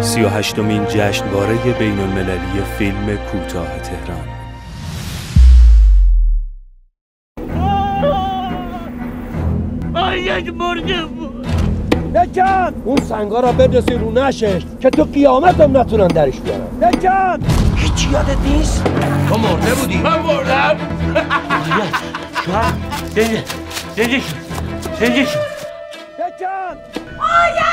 38مین جشنواره بین‌المللی فیلم کوتاه تهران. یک مرده بود. بکن اون سنگا را بدرسی رو نشش که تو قیامت هم نتونن درش بیارن. بکن هیچی یادت نیست؟ تو مرده بودی؟ من مردم؟ شوهر زنده شد. بکن آیا